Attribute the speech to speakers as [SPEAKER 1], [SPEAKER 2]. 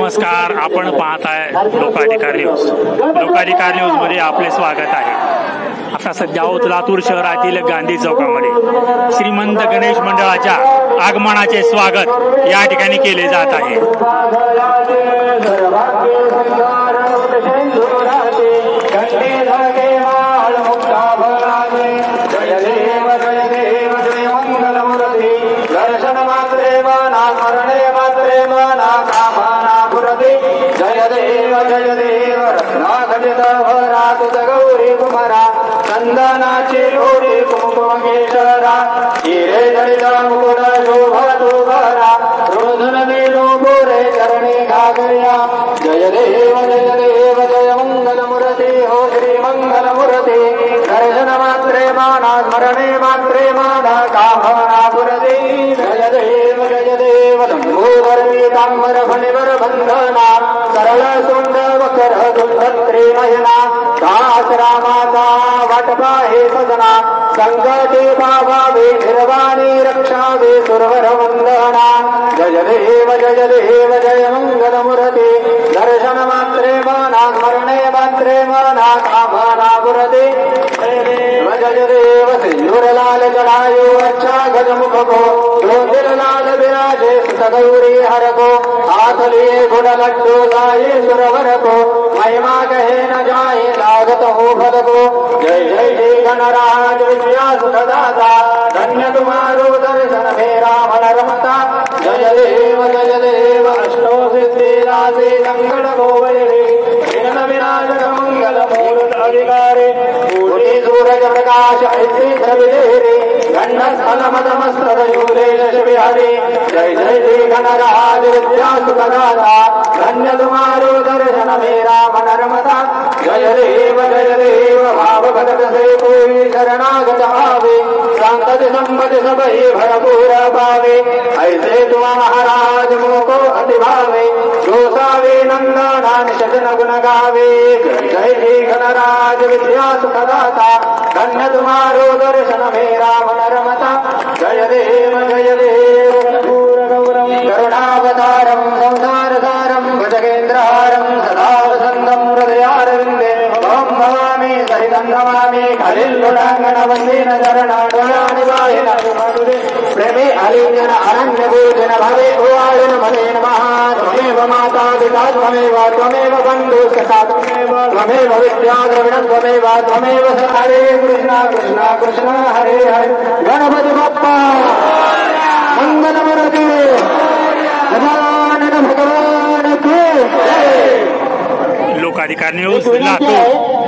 [SPEAKER 1] नमस्कार, आपण पाहताय लोकाधिकार न्यूज. लोकाधिकार न्यूज मध्ये आपले स्वागत आहे. आता सध्या आहोत लातूर शहरातील गांधी चौकामध्ये. श्रीमंत गणेश मंडळाच्या आगमनाचे स्वागत या ठिकाणी केले जात आहे.
[SPEAKER 2] जय देव रत्नाखंडित भरातुत गौरी कुमारा चंदनाची गौरी कुंकुमेश्वरा हिरे जडित मुकुट शोभतु भरा रोदन वेणू गोरे चरणी घागर्या जय देव जय मंगल मूर्ती हो श्री मंगल मूर्ती दर्शन मात्रे माना स्मरणे मात्रे माना कामना पुरती जय देव लंबोदर पीतांबर फणिवर बंधना सरळ सुंद वकर दुर्भद्री नयना दास रामाचा वाटपा हे सजना संकटे पावावे निर्वाणी रक्षावे सुरवर वंदना जय देव जय मंगल मूर्ती दर्शन मात्रे मना स्मरणे मात्रे मना कामना पुरते जय देव सिंदूर लाल जटायु अच्छा गजमुख को ज्योतिर लाल विराजे सुत गौरी हर को हाथ लिए गुण लड्डू लाए सुरवर को महिमा कहे न जाए लागत हो फल को जय जय गणराज विद्या सुखदाता धन्य तुम्हारो दर्शन मेरा मन रमता जय देव अष्टो सिद्धि राधे मंगल गोवरे विघ्न विनाशक मंगल मूर्त अधिकारे कोटि सूरज प्रकाश ऐसे छविरे गंड स्थल मदमस्तक शूलेश विहरे जय जय गणराज विद्या सुखदाता धन्य तुम्हारो दर्शन मेरा मन रमता जय देव भाव भगत से कोई शरणागत आवे संकट संपत्ति सब ही भरपूर पावे ऐसे तुम महाराज मोको अति भावे जो सावे नंदना निषदन गुण गावे जय जय गणराज विद्या सुखदाता धन्य तुम्हारो दर्शन मेरा मन रमता जय देव करुणावतारम संसार सारम भजगेन्द्रहारम सदा वसंतम हृदयारविंदे ओम भवामी सहितं नमामि खलिल्लुडांगण वंदेन चरणाडोलानि वाहिन प्रेमे अलिंगन अरण्य पूजन भवे भुवालिन मदेन महात्मेव माता पिता त्वमेव बन्धु सखा त्वमेव विद्या द्रविणं त्वमेव हरे कृष्ण कृष्ण हरे हरे गणपति बप्पा मंगल मूर्ति गजानन भगवान की जय.
[SPEAKER 1] लोकाधिकार न्यूज लातूर.